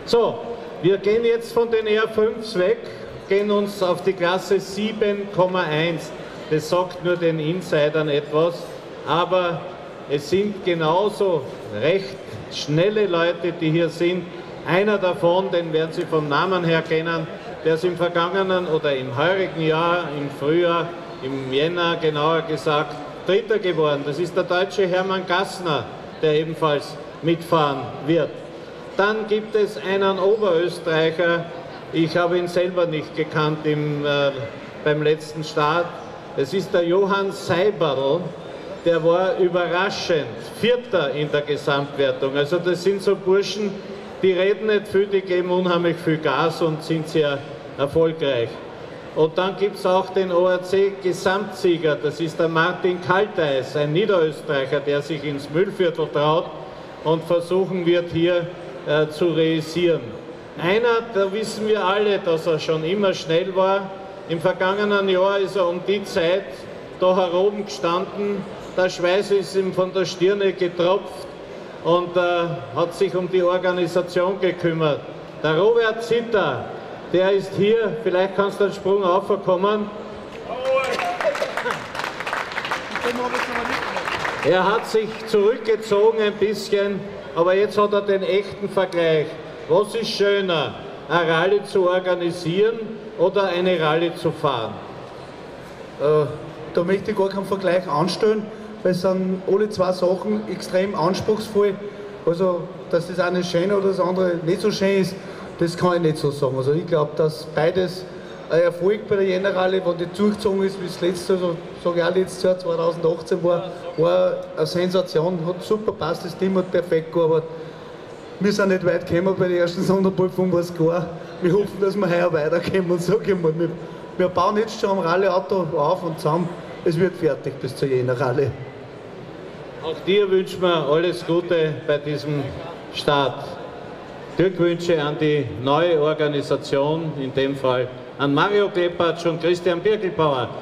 So, wir gehen jetzt von den R5s weg, gehen uns auf die Klasse 7,1. Das sagt nur den Insidern etwas, aber es sind genauso recht schnelle Leute, die hier sind. Einer davon, den werden Sie vom Namen her kennen, der ist im vergangenen oder im heurigen Jahr, im Frühjahr, im Jänner genauer gesagt, Dritter geworden. Das ist der deutsche Hermann Gassner, der ebenfalls mitfahren wird. Dann gibt es einen Oberösterreicher, ich habe ihn selber nicht gekannt beim letzten Start. Es ist der Johann Seiberl, der war überraschend Vierter in der Gesamtwertung. Also das sind so Burschen, die reden nicht viel, die geben unheimlich viel Gas und sind sehr erfolgreich. Und dann gibt es auch den ORC-Gesamtsieger, das ist der Martin Kalteis, ein Niederösterreicher, der sich ins Mühlviertel traut und versuchen wird, hier zu realisieren. Einer, da wissen wir alle, dass er schon immer schnell war. Im vergangenen Jahr ist er um die Zeit da heroben gestanden, der Schweiß ist ihm von der Stirne getropft und hat sich um die Organisation gekümmert. Der Robert Zitter, der ist hier, vielleicht kannst du einen Sprung aufkommen. Er hat sich zurückgezogen ein bisschen, aber jetzt hat er den echten Vergleich. Was ist schöner, eine Rallye zu organisieren oder eine Rallye zu fahren? Da möchte ich gar keinen Vergleich anstellen, weil es sind alle zwei Sachen extrem anspruchsvoll. Also, dass das eine schön oder das andere nicht so schön ist, das kann ich nicht so sagen. Also ich glaube, dass beides ein Erfolg bei der Jänner Rallye, wenn die durchgezogen ist, wie das letzte, also sage ich auch letztes Jahr 2018 war eine Sensation, hat super gepasst, das Team hat perfekt gearbeitet. Wir sind nicht weit gekommen bei der ersten Sonderprüfung, war es klar. Wir hoffen, dass wir heuer weiterkommen, sage ich mal. Wir bauen jetzt schon am Rallye-Auto auf und zusammen, es wird fertig bis zur Jänner Rallye. Auch dir wünschen wir alles Gute bei diesem Start. Glückwünsche an die neue Organisation, in dem Fall an Mario Klepatsch und Christian Birkelbauer.